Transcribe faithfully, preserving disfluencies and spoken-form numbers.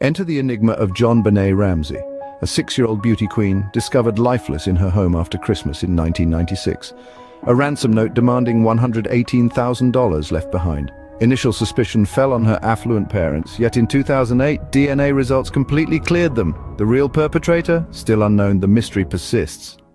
Enter the enigma of JonBenet Ramsey, a six-year-old beauty queen discovered lifeless in her home after Christmas in nineteen ninety-six. A ransom note demanding one hundred eighteen thousand dollars left behind. Initial suspicion fell on her affluent parents, yet in two thousand eight, D N A results completely cleared them. The real perpetrator? Still unknown, the mystery persists.